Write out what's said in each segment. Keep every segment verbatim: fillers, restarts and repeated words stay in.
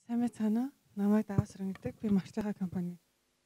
Сайн байцгаана уу? Намайг Даваа Сүрэн гэдэг. Би Марчаага компани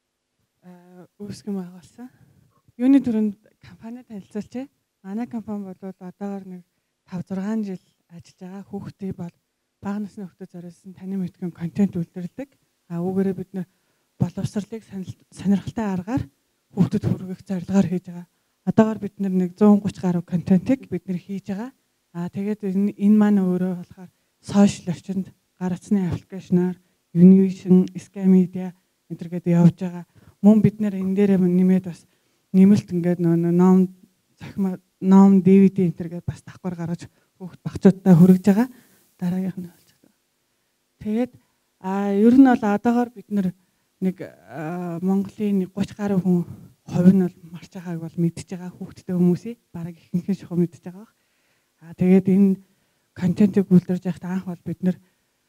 үүсгэн байгуулсан. Юуны төрөнд компани танилцуулчээ. Манай компани бол одоогоор нэг five six жил ажиллаж байгаа. Хүүхдүүд бол бага насны хүүхдүүд зориулсан таны мэдгэн контент үйлдвэрлэдэг. А үүгээрээ бид нэр боловсролыг сонирхолтой аргаар хүүхдэд хүргэх зорилгоор хийж байгаа. Одоогоор бид нэг one thirty гаруй контентыг бид нэр хийж байгаа. А тэгээд энэ маань өөрөө болохоор сошиал орчинд гар утасны аппликейшнаар Univision, Sky Media энтергээд явж байгаа. Мөн бид нэр энэ дээр нэмээд бас нэмэлт ингээд нөө ном захим ном ди ви ди энтергээд бас давхар гаргаж хүүхд багцуудаа хүргэж байгаа. Дараагийнх нь болж байгаа. Тэгээд а ер нь бол одоогоор бид нэр нэг Монголын thirty гаруй хүн хувь нь бол Марчаагааг бол мэдж байгаа хүүхдтэй хүмүүсийг бараг ихэнх нь шухуу мэдж байгаа. А тэгээд энэ контентыг үйлдвэрж байхад анх бол бид нэр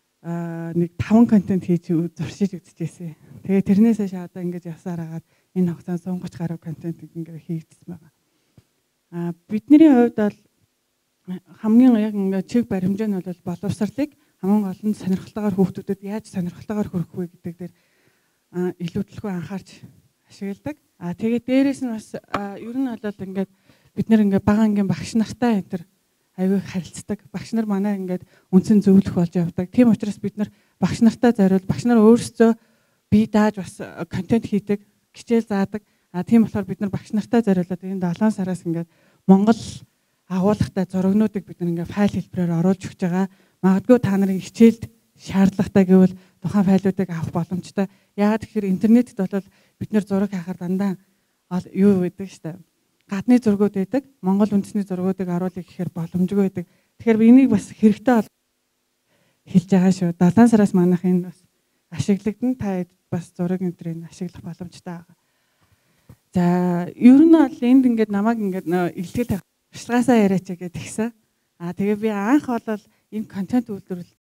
нэг five контент хийж зуршиж үзчихсэн. Тэгээд тэрнээс хойш одоо ингэж явсаар хагаад энэ хугацаанд one thirty гаруй контентыг ингээд хийгдсэн байгаа. А бидний хувьд бол хамгийн яг ингээд чиг баримжаа нь бол боловсролыг хамгийн гол нь сонирхолтойгоор хүүхдүүдэд яаж сонирхолтойгоор хүргэх вэ гэдэг дээр илүү төлхөө анхаарч ашигладаг. А тэгээд дээрэс нь бас ер нь бол ингээд бид нэр ингээд бага ангийн багш нартай энэ аягүй харилцдаг. Багш нар манай ингээд үндсэн зөвлөх болж явдаг. Тийм учраас бид нар багш нартай зориул багш нар өөрсдөө бие дааж бас контент хийдэг, хичээл заадаг. А тийм болохоор бид нар багш нартай зориулаад энэ seven сараас ингээд Монгол агуулгатай зурагнуудыг бид нар ингээд файл хэлбэрээр оруулж өгч байгаа. Магадгүй та нарын хичээлд шаардлагатай гэвэл тухайн файлуудыг авах боломжтой. Яагаад гэхээр интернетэд бол бид нар зураг харахаар дандаа юу гэдэг штэ. Гадны зургууд байдаг. Монгол үндэсний зургуудыг оруулах гэхээр боломжгүй байдаг. Тэгэхээр энийг бас хэрэгтэй бол хэлж байгаа шүү. seven сараас манайх энэ бас ашиглагдана. Та бас зураг өндрийг ашиглах боломжтой байгаа. За, ер нь бол энд ингээд намайг ингээд илтгэл туршлагаасаа яриач гэдэг гисэн. А тэгээ би анх бол энэ контент үйлдвэрлэлд